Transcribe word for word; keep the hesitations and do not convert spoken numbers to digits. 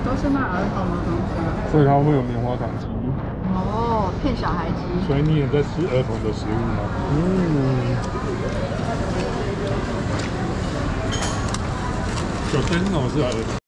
都是卖儿童的东西。 所以它会有棉花糖机。 哦，骗小孩机。 所以你也在吃儿童的食物吗？嗯。有灯笼是儿童。